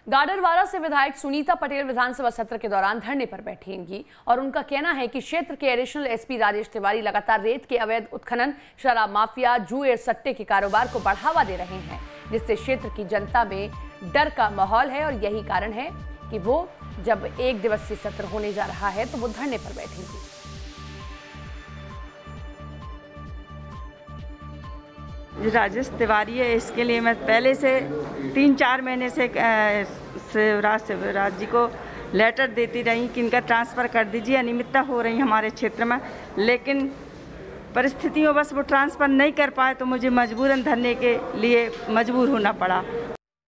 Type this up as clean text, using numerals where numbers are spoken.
गाडरवारा से विधायक सुनीता पटेल विधानसभा सत्र के दौरान धरने पर बैठेंगी और उनका कहना है कि क्षेत्र के एडिशनल एसपी राजेश तिवारी लगातार रेत के अवैध उत्खनन, शराब माफिया, जुए सट्टे के कारोबार को बढ़ावा दे रहे हैं, जिससे क्षेत्र की जनता में डर का माहौल है और यही कारण है कि वो जब 1 दिवसीय सत्र होने जा रहा है तो वो धरने पर बैठेंगी। राजेश तिवारी है, इसके लिए मैं पहले से 3-4 महीने से शिवराज जी को लेटर देती रही कि इनका ट्रांसफ़र कर दीजिए, अनियमितता हो रही हमारे क्षेत्र में, लेकिन परिस्थितियों बस वो ट्रांसफ़र नहीं कर पाए तो मुझे मजबूरन धरने के लिए मजबूर होना पड़ा।